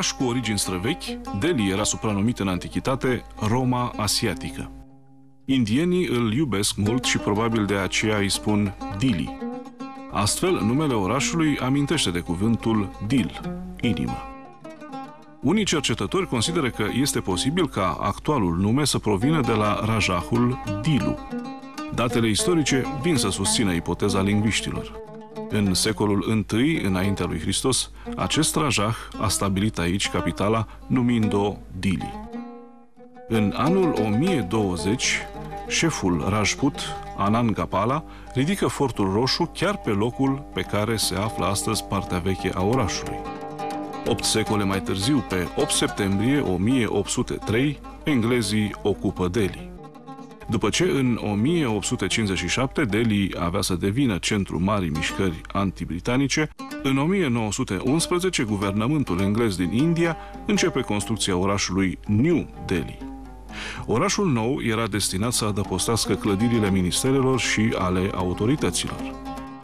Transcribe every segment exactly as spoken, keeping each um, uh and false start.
Oraș cu origini străvechi, Delhi era supranumit în antichitate Roma asiatică. Indienii îl iubesc mult și probabil de aceea îi spun Dili. Astfel, numele orașului amintește de cuvântul Dil, inimă. Unii cercetători consideră că este posibil ca actualul nume să provină de la Rajahul Dilu. Datele istorice vin să susțină ipoteza lingviștilor. În secolul întâi, înaintea lui Hristos, acest rajah a stabilit aici capitala, numind-o Dili. În anul o mie douăzeci, șeful Rajput, Anand Gapala, ridică Fortul Roșu chiar pe locul pe care se află astăzi partea veche a orașului. Opt secole mai târziu, pe opt septembrie o mie opt sute trei, englezii ocupă Delhi. După ce în o mie opt sute cincizeci și șapte Delhi avea să devină centrul marii mișcări antibritanice, în o mie nouă sute unsprezece guvernământul englez din India începe construcția orașului New Delhi. Orașul nou era destinat să adăpostească clădirile ministerelor și ale autorităților.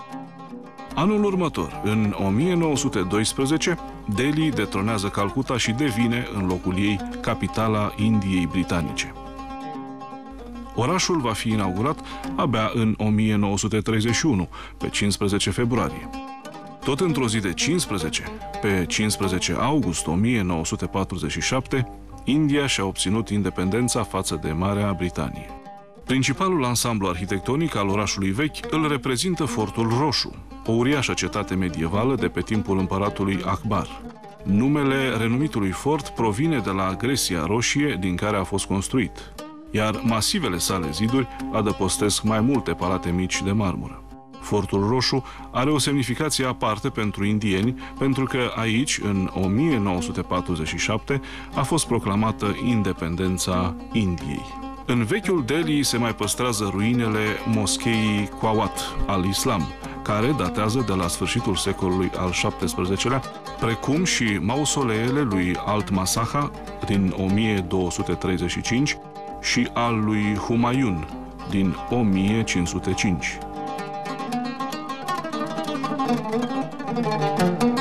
Anul următor, în o mie nouă sute doisprezece, Delhi detronează Calcuta și devine, în locul ei, capitala Indiei Britanice. Orașul va fi inaugurat abia în o mie nouă sute treizeci și unu, pe cincisprezece februarie. Tot într-o zi de cincisprezece, pe cincisprezece august o mie nouă sute patruzeci și șapte, India și-a obținut independența față de Marea Britanie. Principalul ansamblu arhitectonic al orașului vechi îl reprezintă Fortul Roșu, o uriașă cetate medievală de pe timpul împăratului Akbar. Numele renumitului fort provine de la agresia roșie din care a fost construit, iar masivele sale ziduri adăpostesc mai multe palate mici de marmură. Fortul Roșu are o semnificație aparte pentru indieni, pentru că aici, în o mie nouă sute patruzeci și șapte, a fost proclamată independența Indiei. În vechiul Delhi se mai păstrează ruinele moscheii Quawat al Islam, care datează de la sfârșitul secolului al șaptesprezecelea, precum și mausoleele lui Altmasaha din o mie două sute treizeci și cinci și al lui Humayun din o mie cinci sute cinci.